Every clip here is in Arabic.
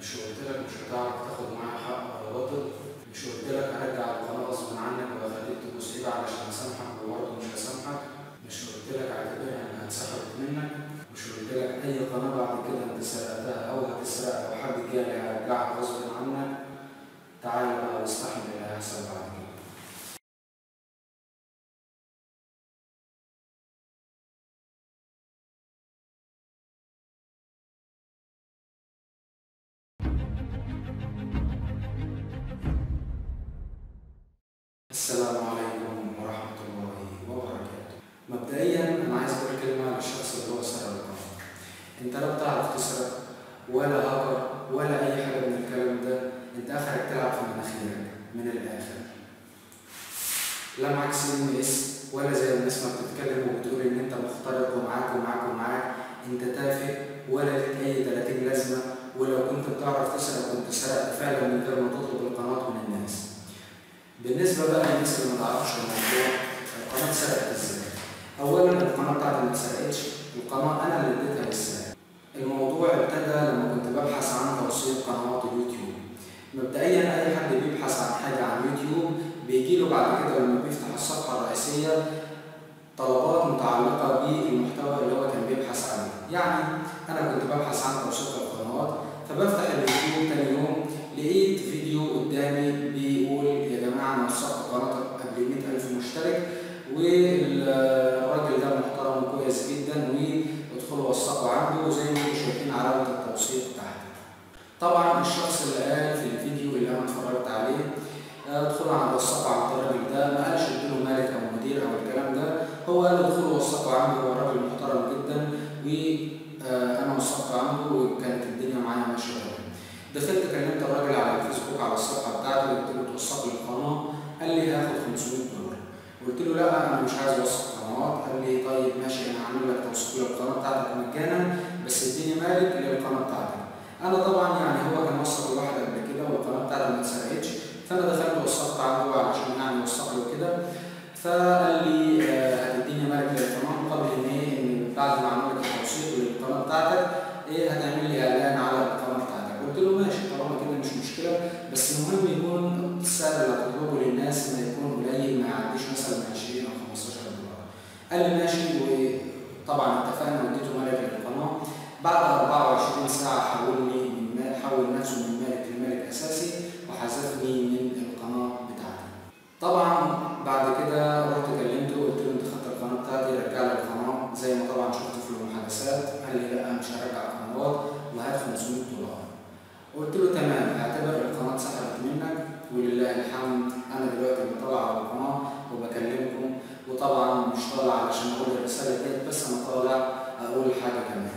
مش قلت لك مش هتعرف تاخد معايا حق ولا باطل؟ مش قلت لك هرجع القناة غصب عنك وهخليك تبوس ايدي علشان اسامحك وبرضه مش هسامحك؟ مش قلت لك اعتبرها انها اتسحبت منك؟ مش قلت لك اي قناة بعد كده انت سرقتها او هتسرقها وحد جالي هرجعها غصب عنك؟ تعالى بقى واستحمل اللي هيحصل بعد كده. السلام عليكم ورحمة الله وبركاته. مبدئيا أنا عايز أقول كلمة للشخص اللي هو سرق القناة. أنت لا بتعرف تسرق ولا هاكر ولا أي حاجة من الكلام ده، أنت آخرك تلعب في مناخيرك من الآخر. لا معاك CMS ولا زي الناس ما بتتكلم وبتقول إن أنت مخترق ومعاك ومعاك ومعاك، أنت تافه ولا لك أي 30 لازمة، ولو كنت بتعرف تسرق كنت سرقت فعلا من غير ما تطلب القناة من الناس. بالنسبة بقى للناس اللي ما تعرفش الموضوع، القناة اتسرقت ازاي؟ أولاً القناة بتاعتي ما اتسرقتش، القناة أنا اللي اديتها للسارق. الموضوع ابتدى لما كنت ببحث عن توثيق قنوات اليوتيوب. مبدئياً أي حد بيبحث عن حاجة عن اليوتيوب بيجيله بعد كده لما بيفتح الصفحة الرئيسية طلبات متعلقة بالمحتوى اللي هو كان بيبحث عليه. يعني أنا كنت ببحث عن توثيق القنوات، فبفتح اليوتيوب تاني يوم لقيت فيديو قدامي بيقول يا جماعة أنا وثقت قناة قبل 100,000 مشترك والراجل ده محترم وكويس جدا وادخلوا وثقوا عنده زي ما انتم شايفين علامة التوثيق تحت. طبعا الشخص اللي قال في الفيديو اللي أنا اتفرجت عليه ادخلوا عند وثقوا عند الراجل ده، ما قالش اديله مالك أو مدير أو الكلام ده، هو قال ادخلوا وثقوا عنده، هو راجل محترم جدا وأنا وثقت عنده وكانت الدنيا معايا ماشية. دخلت كلمت الراجل على الفيسبوك على الصفحه بتاعته قلت له توثق لي القناه، قال لي هاخد $500. قلت له لا انا مش عايز اوثق قنوات. قال لي طيب ماشي انا هعمل لك توثيق للقناه بتاعتك مجانا بس اديني مالك للقناه بتاعتك. انا طبعا يعني هو كان وثق لواحد قبل كده والقناه بتاعته ما اتسرقتش، فانا دخلت وثقت عنده علشان يعني اوثق له كده، فقال لي هتديني مالك للقناه مقابل ان ايه ان بعد ما اعمل لك التوثيق للقناه بتاعتك ايه هتعمل لي اعلان على القناه بتاعتك. قلت له ماشي طالما كده مش مشكله، بس المهم يكون السعر اللي هتطلبه للناس ما يكون قليل ما يعديش مثلا من 20 أو $15. قال لي ماشي، وطبعا اتفقنا واديته مالك للقناه. بعد 24 ساعه حول نفسه من مالك لمالك اساسي وحذفني من القناه بتاعتي. طبعا بعد كده رحت كلمته وقلت له انت خدت القناه بتاعتي رجع لي القناه زي ما طبعا شفت في المحادثات. قال لي لا مش هرجع القنوات وهات $500. قلت له تمام، اعتبر القناه اتسحبت منك ولله الحمد انا دلوقتي بطلع على القناه وبكلمكم، وطبعا مش طالع علشان اقول الرساله ديت بس، انا طالع اقول حاجه كمان.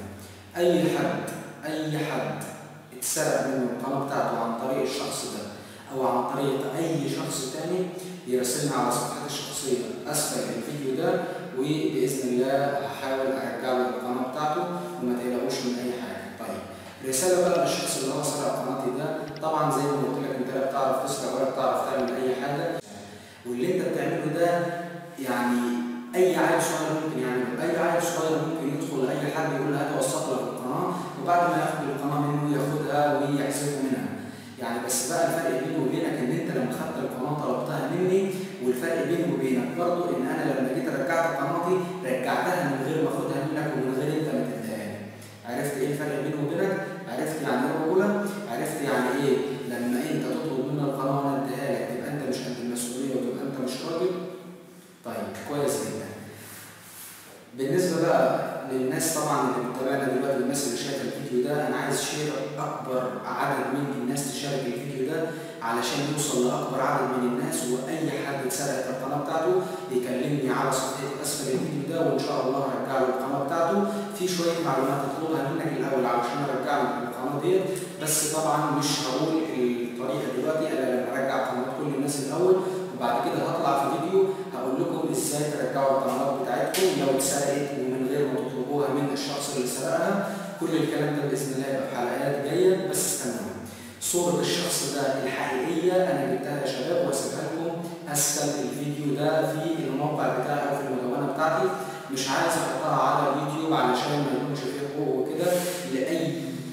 اي حد اتسرق منه القناه بتاعته عن طريق الشخص ده او عن طريق اي شخص تاني يراسلني على صفحتي الشخصيه اسفل الفيديو ده، وباذن الله هحاول ارجع له القناه بتاعته وما تقلقوش من اي حاجه. طيب رساله بقى للشخص اللي هو سرق قناتي ده، طبعا زي ما قلت لك انت لا بتعرف تسرق ولا بتعرف تعمل اي حاجه، واللي انت بتعمله ده يعني اي عيل صغير ممكن يعمله، اي عيل صغير ممكن يدخل اي حد يقول له هات اوثق لك القناه وبعد ما ياخد القناه منه ياخدها ويحذفه منها. يعني بس بقى الفرق بيني وبينك ان انت لما خدت القناه طلبتها مني، والفرق بيني وبينك برضه ان انا لما جيت رجعت قناتي رجعتها من غير ما اخدها منك ومن غير انت ما تديها لي. عرفت ايه الفرق بيني وبينك؟ عرفت يعني ايه رجوله؟ عرفت يعني ايه لما انت تطلب مني القناه وانا اديها لك تبقى انت مش قد المسؤوليه وتبقى انت مش راجل؟ طيب كويس جدا. بالنسبه بقى للناس طبعا اللي بتتابعنا دلوقتي والناس اللي شايفه الفيديو ده، انا عايز شير اكبر عدد من الناس تشارك الفيديو ده علشان يوصل لاكبر عدد من الناس، واي حد اتسرقت القناه بتاعته يكلمني على صفحتي اسفل الفيديو ده وان شاء الله هرجع له القناه بتاعته. في شويه معلومات اطلبها منك الاول علشان ارجع له القناه ديت، بس طبعا مش هقول الطريقه دلوقتي الا لما ارجع قناه كل الناس الاول، وبعد كده هطلع في فيديو هقول لكم ازاي ترجعوا القنوات بتاعتكم لو اتسرقت ومن غير ما تطلبوها من الشخص اللي سرقها. كل الكلام ده باذن الله يبقى في حلقات جايه، بس استنوا. صورة الشخص ده الحقيقية أنا جبتها يا شباب وهسيبها لكم أسفل الفيديو ده في الموقع بتاعي أو في المدونة بتاعتي. مش عايز أحطها على اليوتيوب علشان ما يكونش فيه حقوق وكده لأي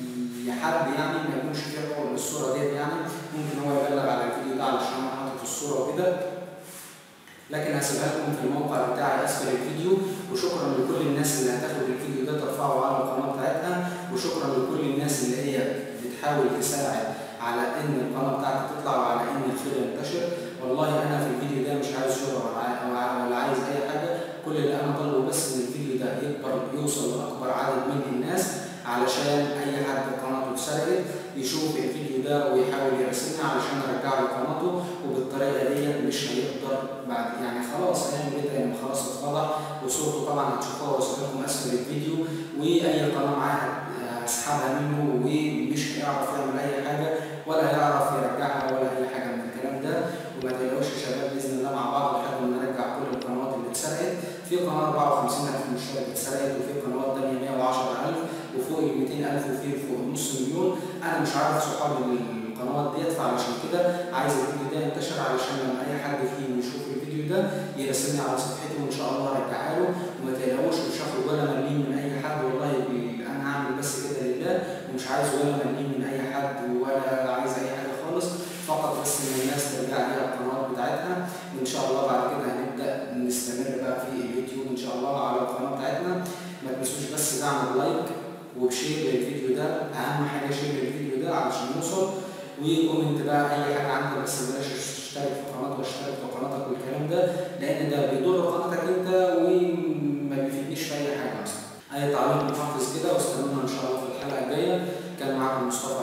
لحد يعني ما يكونش فيه حقوق للصوره ديت، يعني ممكن هو يبلغ على الفيديو ده علشان انا حاطط الصوره وكده، لكن هسيبها لكم في الموقع بتاعي اسفل الفيديو. وشكرا لكل الناس اللي هتاخد الفيديو ده ترفعه على القناه بتاعتها، وشكرا لكل الناس اللي هي بتحاول تساعد على ان القناه بتاعتي تطلع وعلى ان الخير ينتشر. والله انا في الفيديو ده مش عايز شهره ولا عايز اي حاجه، كل اللي انا طالبه بس ان الفيديو ده يكبر يوصل لاكبر عدد من الناس، علشان اي حد قناته اتسرقت يشوف الفيديو ده ويحاول يراسلني علشان ارجع له قناته. وبالطريقه دي مش هيقدر بعد يعني خلاص هيعمل ايه تاني، خلاص اتفضح، وصورته طبعا هتشوفوها وصورته لكم اسفل الفيديو، واي قناه معاها هسحبها منه ومش هيعرف يعمل اي حاجه ولا هيعرف يرجعها ولا اي حاجه من الكلام ده. وما تقلقوش يا شباب، باذن الله مع بعض لحد ما نرجع كل القنوات اللي اتسرقت. في قناه 54000 مشترك اتسرقت، وفي قنوات تانيه 110000 وفوق ال 200000 وفي فوق نص مليون. انا مش عارف صحاب القنوات ديت، فعلشان كده عايز الفيديو ده ينتشر علشان لما اي حد فيهم يشوف الفيديو ده يراسلني على صفحتي وان شاء الله هرجعها له. وما تقلقوش مش هاخد ولا مليم من اي حد، والله انا هعمل بس كده لله، ومش عايز ولا مليم من اي حد ولا عايز اي حاجه خالص، فقط بس ان الناس ترجع ليها القنوات بتاعتها. وان شاء الله بعد كده هنبدا نستمر بقى في اليوتيوب ان شاء الله على القناه بتاعتنا. ما تنسوش بس دعم اللايك وشير للفيديو ده، اهم حاجه شير للفيديو ده علشان يوصل، وكومنت بقى اي حاجه عندك، بس بلاش تشترك في قناتك واشترك في قناتك والكلام ده، لان ده بيضر قناتك انت وما بيفيدنيش في اي حاجه اصلا. اي تعليق محفز كده، واستنونا ان شاء الله في الحلقه الجايه. كان معاكم مصطفى